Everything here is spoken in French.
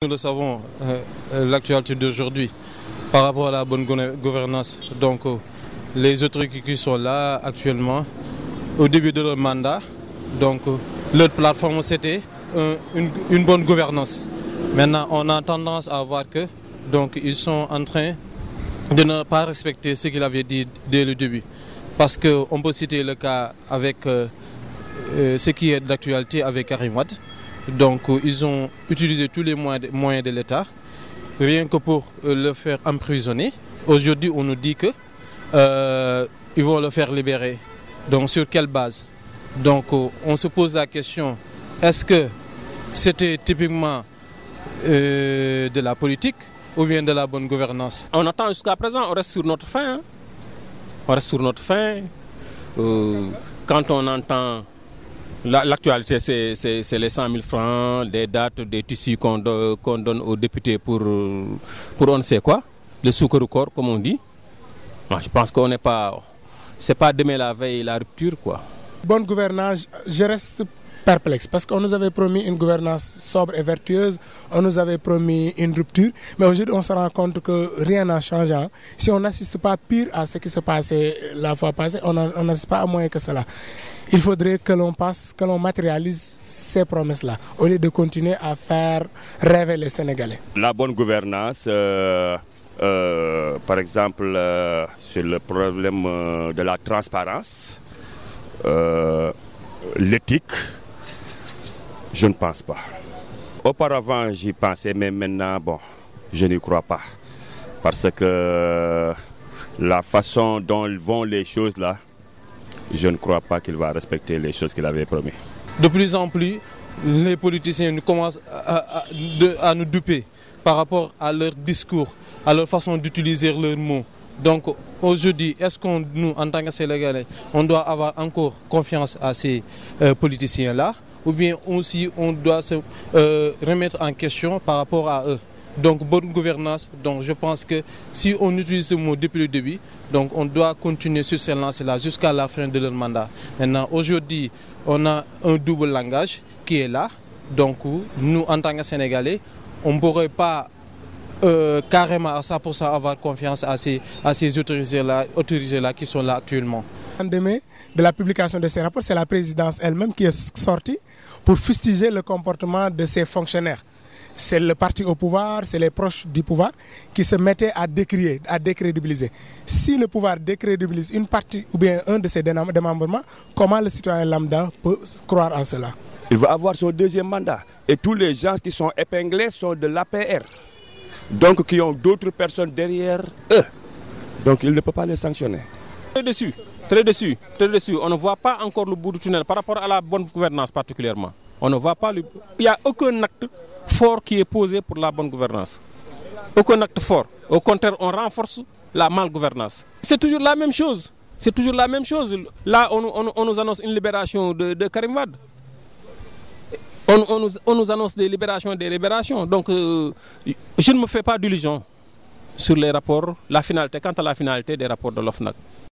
Nous le savons, l'actualité d'aujourd'hui par rapport à la bonne gouvernance. Donc, les autorités qui sont là actuellement, au début de leur mandat, donc leur plateforme c'était une bonne gouvernance. Maintenant, on a tendance à voir que donc ils sont en train de ne pas respecter ce qu'ils avaient dit dès le début. Parce qu'on peut citer le cas avec ce qui est d'actualité avec Karim Wade. Donc ils ont utilisé tous les moyens de l'État, rien que pour le faire emprisonner. Aujourd'hui, on nous dit que ils vont le faire libérer. Donc sur quelle base? Donc on se pose la question, est-ce que c'était typiquement de la politique ou bien de la bonne gouvernance? On attend jusqu'à présent, on reste sur notre faim. On reste sur notre faim. Quand on entend l'actualité, c'est les 100 000 francs, des dates, des tissus qu'on donne aux députés pour on ne sait quoi, le soukherou corps, comme on dit. Moi, je pense qu'on n'est pas... C'est pas demain la veille, la rupture, quoi. Bonne gouvernance, je reste perplexe parce qu'on nous avait promis une gouvernance sobre et vertueuse, on nous avait promis une rupture, mais aujourd'hui on se rend compte que rien n'a changé. Si on n'assiste pas pire à ce qui se passait la fois passée, on n'assiste pas à moins que cela. Il faudrait que l'on matérialise ces promesses-là, au lieu de continuer à faire rêver les Sénégalais. La bonne gouvernance, par exemple, sur le problème de la transparence, l'éthique, je ne pense pas. Auparavant, j'y pensais, mais maintenant, bon, je n'y crois pas. Parce que la façon dont vont les choses là, je ne crois pas qu'il va respecter les choses qu'il avait promis. De plus en plus, les politiciens commencent à nous duper par rapport à leur discours, à leur façon d'utiliser leurs mots. Donc aujourd'hui, est-ce qu'on, nous, en tant que Sénégalais, on doit avoir encore confiance à ces politiciens-là, ou bien aussi on doit se remettre en question par rapport à eux? Donc bonne gouvernance, donc je pense que si on utilise ce mot depuis le début, donc on doit continuer sur ces lancées-là jusqu'à la fin de leur mandat. Maintenant, aujourd'hui, on a un double langage qui est là. Donc nous, en tant que Sénégalais, on ne pourrait pas carrément à 100% avoir confiance à ces autorités-là qui sont là actuellement. Le lendemain de la publication de ces rapports, c'est la présidence elle-même qui est sortie pour fustiger le comportement de ces fonctionnaires. C'est le parti au pouvoir, c'est les proches du pouvoir qui se mettaient à décrier, à décrédibiliser. Si le pouvoir décrédibilise une partie ou bien un de ses démembrements, comment le citoyen lambda peut croire en cela? Il va avoir son deuxième mandat et tous les gens qui sont épinglés sont de l'APR. Donc qui ont d'autres personnes derrière eux. Donc il ne peut pas les sanctionner. Très déçu, très déçu, très déçu. On ne voit pas encore le bout du tunnel par rapport à la bonne gouvernance particulièrement. On ne voit pas il n'y a aucun acte fort qui est posé pour la bonne gouvernance. Aucun acte fort. Au contraire, on renforce la malgouvernance. C'est toujours la même chose. C'est toujours la même chose. Là, on nous annonce une libération de Karim Wade. On nous annonce des libérations. Donc, je ne me fais pas d'illusions sur les rapports, la finalité, quant à la finalité des rapports de l'OFNAC.